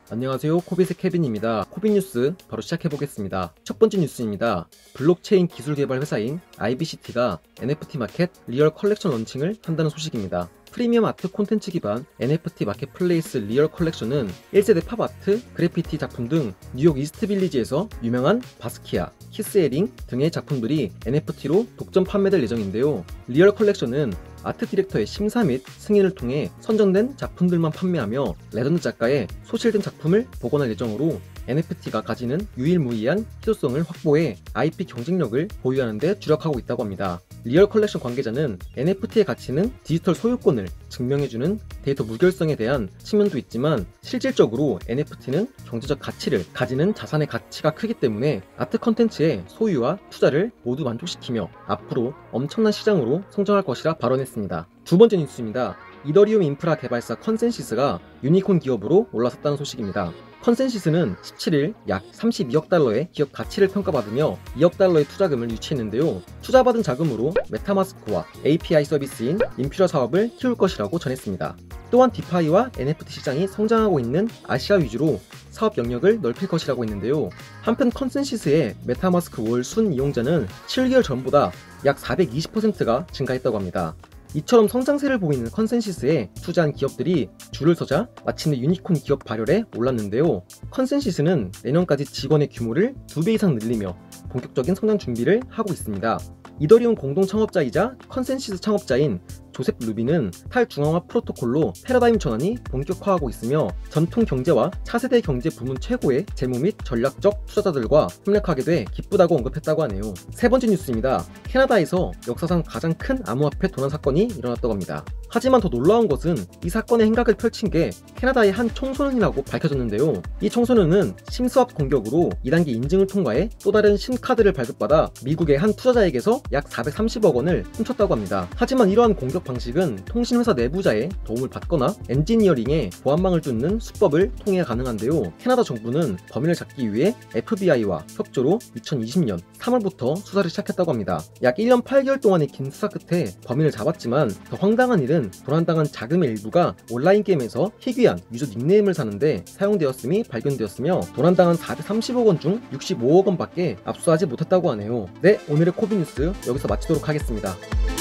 안녕하세요, 코빗의 케빈입니다. 코빗 뉴스 바로 시작해보겠습니다. 첫 번째 뉴스입니다. 블록체인 기술 개발 회사인 IBCT가 NFT 마켓 리얼 컬렉션 런칭을 한다는 소식입니다. 프리미엄 아트 콘텐츠 기반 NFT 마켓플레이스 리얼 컬렉션은 1세대 팝아트, 그래피티 작품 등 뉴욕 이스트 빌리지에서 유명한 바스키아, 키스 에링 등의 작품들이 NFT로 독점 판매될 예정인데요. 리얼 컬렉션은 아트 디렉터의 심사 및 승인을 통해 선정된 작품들만 판매하며 레전드 작가의 소실된 작품을 복원할 예정으로 NFT가 가지는 유일무이한 희소성을 확보해 IP 경쟁력을 보유하는 데 주력하고 있다고 합니다. 리얼 컬렉션 관계자는 NFT의 가치는 디지털 소유권을 증명해주는 데이터 무결성에 대한 측면도 있지만 실질적으로 NFT는 경제적 가치를 가지는 자산의 가치가 크기 때문에 아트 컨텐츠의 소유와 투자를 모두 만족시키며 앞으로 엄청난 시장으로 성장할 것이라 발언했습니다. 두 번째 뉴스입니다. 이더리움 인프라 개발사 컨센시스가 유니콘 기업으로 올라섰다는 소식입니다. 컨센시스는 17일 약 32억 달러의 기업 가치를 평가받으며 2억 달러의 투자금을 유치했는데요. 투자받은 자금으로 메타마스크와 API 서비스인 인퓨라 사업을 키울 것이라고 전했습니다. 또한 디파이와 NFT 시장이 성장하고 있는 아시아 위주로 사업 영역을 넓힐 것이라고 했는데요. 한편 컨센시스의 메타마스크 월 순 이용자는 7개월 전보다 약 420%가 증가했다고 합니다. 이처럼 성장세를 보이는 컨센시스에 투자한 기업들이 줄을 서자 마침내 유니콘 기업 발열에 올랐는데요. 컨센시스는 내년까지 직원의 규모를 2배 이상 늘리며 본격적인 성장 준비를 하고 있습니다. 이더리움 공동 창업자이자 컨센시스 창업자인 조셉 루비는 탈중앙화 프로토콜로 패러다임 전환이 본격화하고 있으며 전통 경제와 차세대 경제 부문 최고의 재무 및 전략적 투자자들과 협력하게 돼 기쁘다고 언급했다고 하네요. 세 번째 뉴스입니다. 캐나다에서 역사상 가장 큰 암호화폐 도난 사건이 일어났다고 합니다. 하지만 더 놀라운 것은 이 사건의 행각을 펼친 게 캐나다의 한 청소년이라고 밝혀졌는데요. 이 청소년은 심스왑 공격으로 2단계 인증을 통과해 또 다른 신카드를 발급받아 미국의 한 투자자에게서 약 430억 원을 훔쳤다고 합니다. 하지만 이러한 공격 방식은 통신회사 내부자의 도움을 받거나 엔지니어링에 보안망을 뚫는 수법을 통해 가능한데요. 캐나다 정부는 범인을 잡기 위해 FBI와 협조로 2020년 3월부터 수사를 시작했다고 합니다. 약 1년 8개월 동안의 긴 수사 끝에 범인을 잡았지만 더 황당한 일은 도난당한 자금의 일부가 온라인 게임에서 희귀한 유저 닉네임을 사는데 사용되었음이 발견되었으며 도난당한 430억 원 중 65억 원밖에 압수하지 못했다고 하네요. 네, 오늘의 코비 뉴스 여기서 마치도록 하겠습니다.